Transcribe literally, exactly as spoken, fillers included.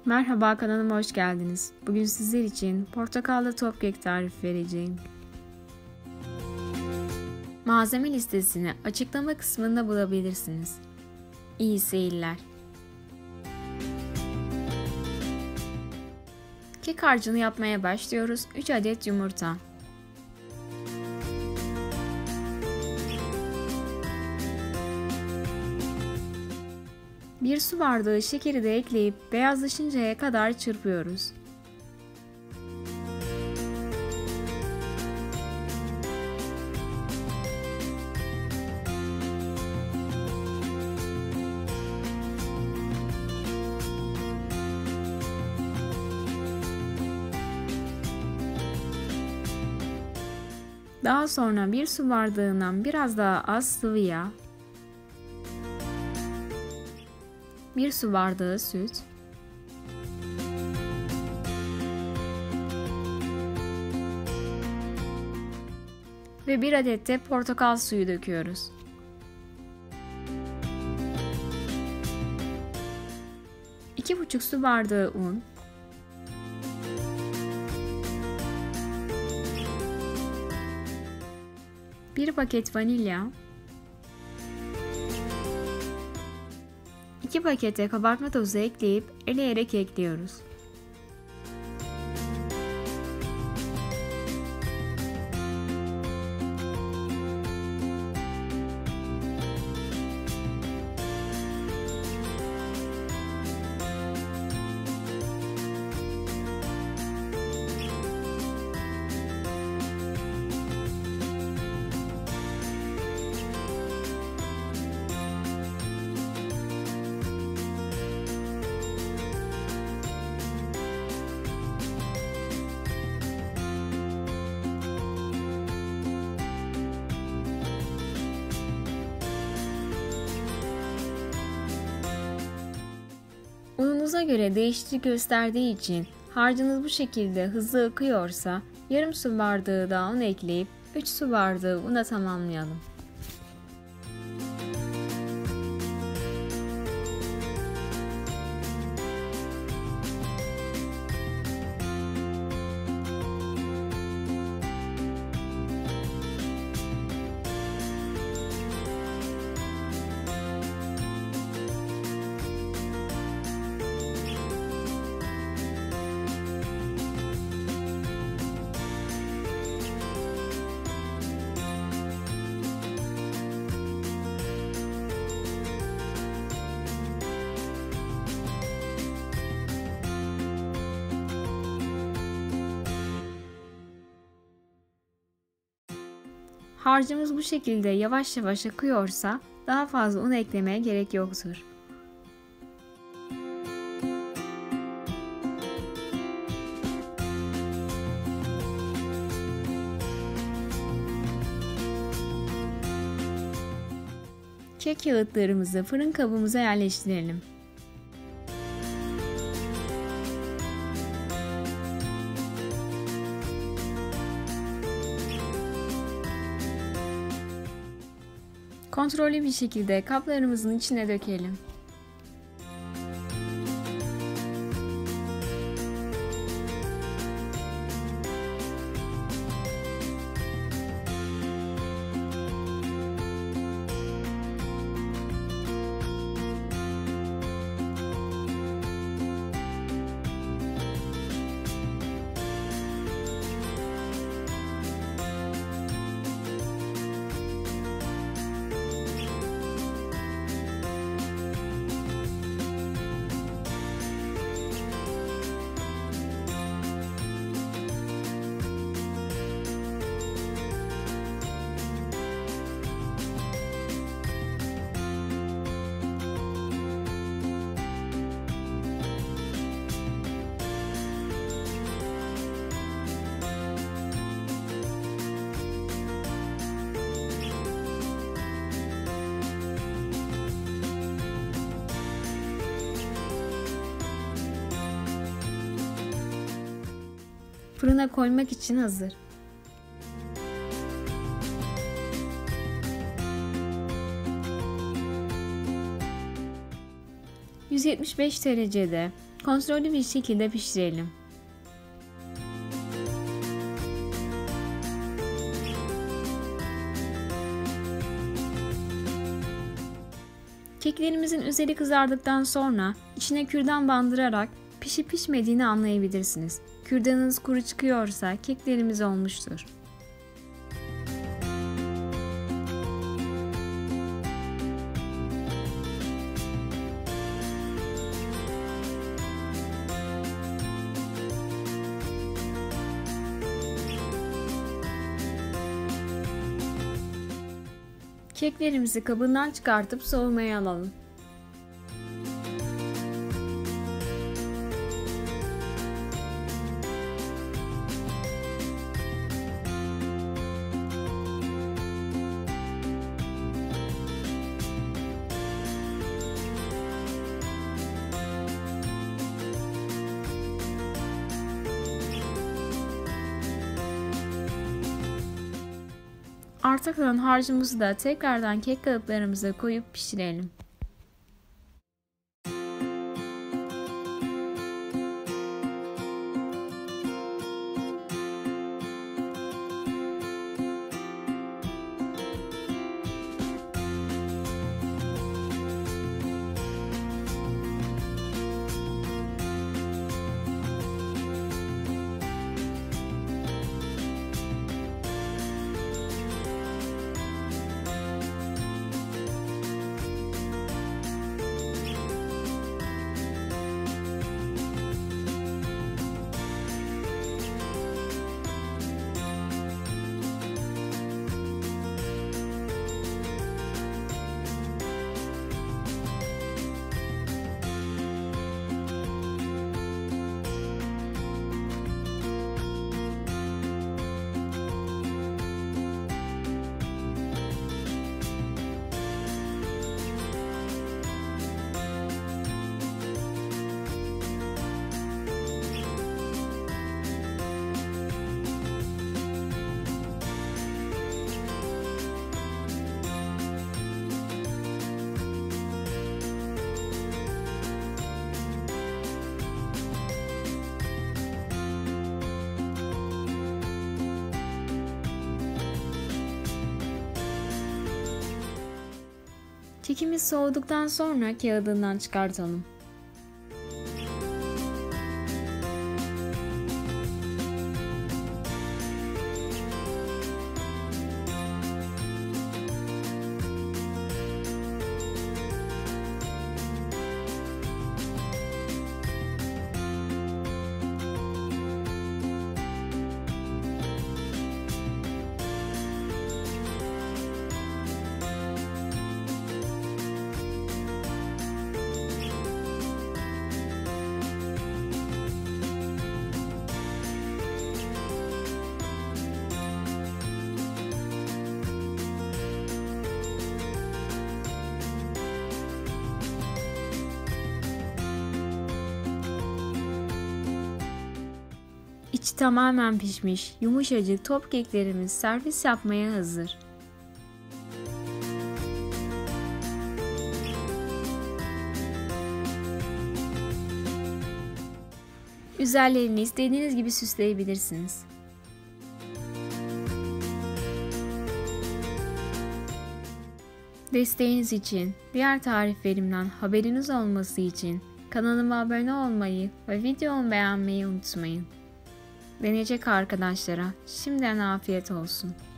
Merhaba, kanalıma hoş geldiniz. Bugün sizler için portakallı top kek tarifi vereceğim. Malzeme listesini açıklama kısmında bulabilirsiniz. İyi seyirler. Kek harcını yapmaya başlıyoruz. üç adet yumurta, bir su bardağı şekeri de ekleyip beyazlaşıncaya kadar çırpıyoruz. Daha sonra bir su bardağından biraz daha az sıvı yağ, bir su bardağı süt, ve bir adet de portakal suyu döküyoruz. iki buçuk su bardağı un, bir paket vanilya, iki pakete kabartma tozu ekleyip eleyerek ekliyoruz. Ununuza göre değişiklik gösterdiği için harcınız bu şekilde hızlı akıyorsa yarım su bardağı daha un ekleyip üç su bardağı una tamamlayalım. Harcımız bu şekilde yavaş yavaş akıyorsa daha fazla un eklemeye gerek yoktur. Kek kağıtlarımızı fırın kabımıza yerleştirelim. Kontrollü bir şekilde kaplarımızın içine dökelim. Fırına koymak için hazır. yüz yetmiş beş derecede Kontrollü bir şekilde pişirelim. Keklerimizin üzeri kızardıktan sonra içine kürdan bandırarak pişip pişmediğini anlayabilirsiniz. Kürdanınız kuru çıkıyorsa keklerimiz olmuştur. Keklerimizi kabından çıkartıp soğumaya alalım. Arta kalan harcımızı da tekrardan kek kalıplarımıza koyup pişirelim. Kekimiz soğuduktan sonra kağıdından çıkartalım. İçi tamamen pişmiş, yumuşacık top keklerimiz servis yapmaya hazır. Üzerlerini istediğiniz gibi süsleyebilirsiniz. Desteğiniz için, diğer tariflerimden haberiniz olması için kanalıma abone olmayı ve videomu beğenmeyi unutmayın. Deneyecek arkadaşlara şimdiden afiyet olsun.